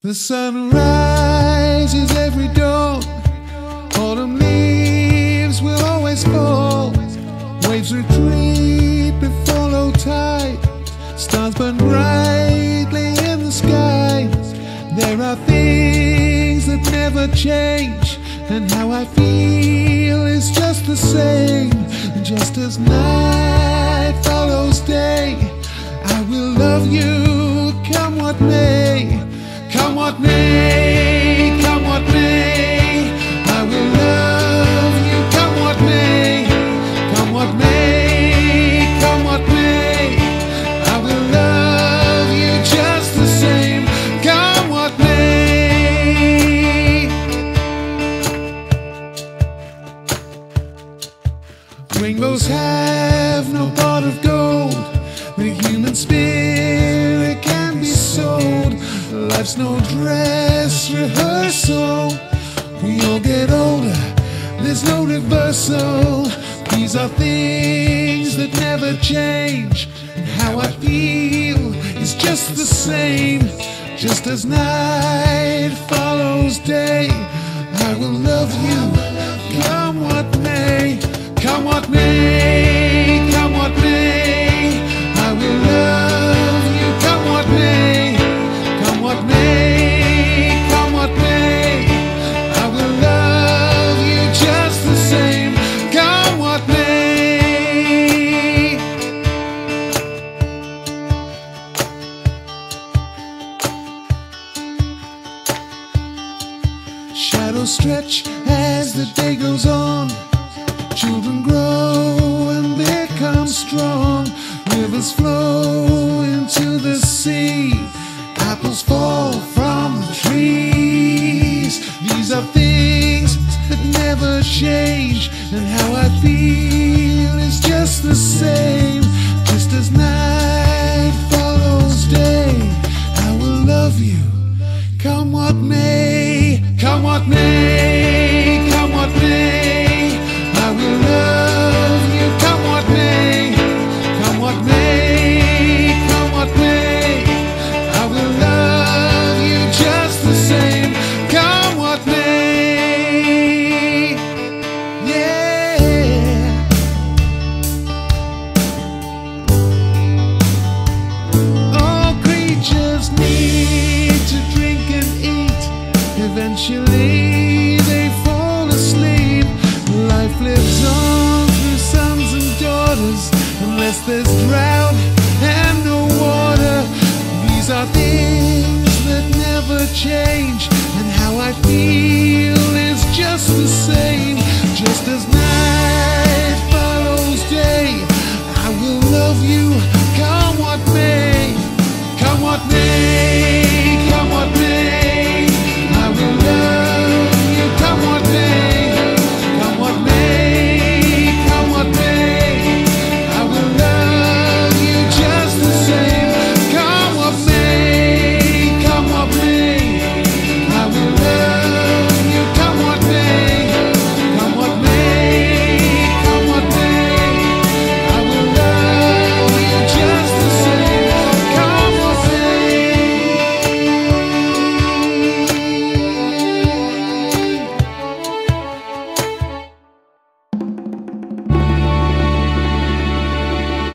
The sun rises every dawn. Autumn leaves will always fall. Waves retreat before low tide. Stars burn brightly in the sky. There are things that never change, and how I feel is just the same. Just as night follows day, I will love you, come what may. Come what may, come what may, I will love you, come what may. Come what may, come what may, I will love you just the same. Come what may. Rainbows have no pot of gold. The human spirit can be sold. Life's no dress rehearsal. We all get older, there's no reversal. These are things that never change, and how I feel is just the same. Just as night follows day, I will love you, come what may. Come what may, come what may, I will love you, come what may. Come what may, come what may, I will love you just the same. Come what may. Shadows stretch as the day goes on. Children grow and become strong. Rivers flow into the sea. Apples fall from the trees. These are things that never change, and how I feel is just the same. Just as night follows day, I will love you, come what may. Come what may, come what may, I will love you, come what may. Come what may, come what may, I will love you just the same. Come what may. Yeah. All creatures need to drink and eat. Eventually they fall asleep. Life lives on through sons and daughters, unless there's drought and no water. These are things that never change, and how I feel